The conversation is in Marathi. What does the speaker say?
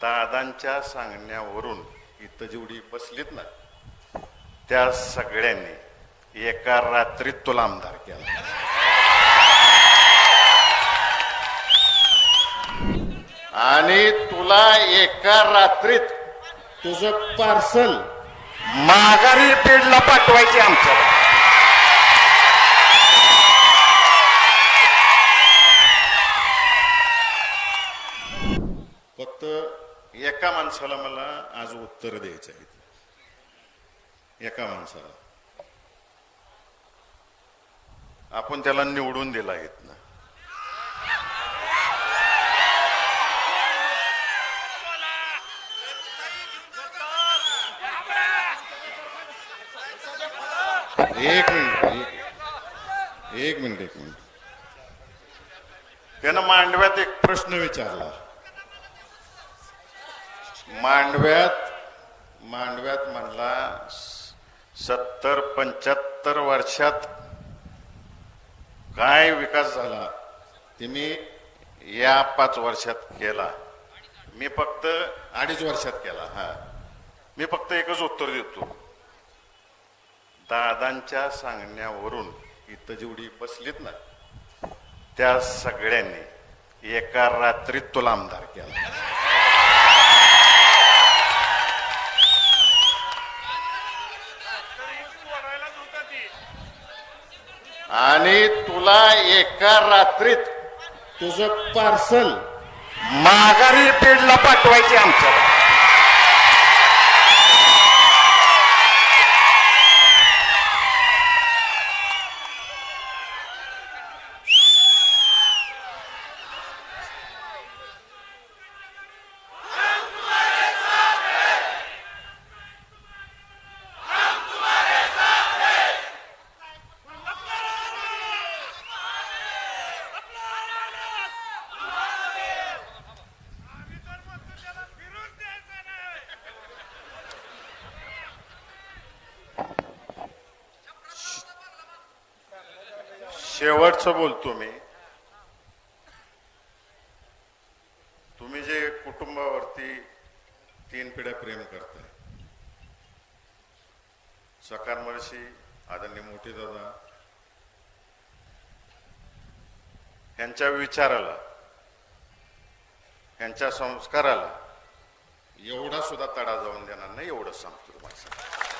दादांच्या सांगण्यावरून इथं जेवढी बसलीत ना त्या सगळ्यांनी एका रात्रीत तुला आमदार केला. आणि तुला एका रात्रीत तुझं पार्सल माघारी पेडला पाठवायचे आमच्या. फक्त एका माणसाला मला आज उत्तर द्यायचं आहे. एका माणसाला आपण त्याला निवडून दिला आहेत ना. एक मिनिट त्यानं मांडव्यात एक प्रश्न विचारला. मांडव्यात म्हणला 70-75 वर्षात काय विकास झाला ते मी या 5 वर्षात केला. मी फक्त 2.5 वर्षात केला. मी फक्त एकच उत्तर देतो. दादांच्या सांगण्यावरून इथं जेवढी बसलीत ना त्या सगळ्यांनी एका रात्रीत तुला आमदार केला. आणि तुला एका रात्रीत तुझं पार्सल माघारी पेडला पाठवायचे आमच्या. शेवटचं बोलतो मी. तुम्ही जे कुटुंबावरती 3 पिढ्या प्रेम करताय, सकार महर्षी आदरणीय मोठे दादा यांच्या विचाराला, यांच्या संस्काराला एवढा सुद्धा तडा जाऊन देणार नाही, एवढं सांगतो तुम्हाला.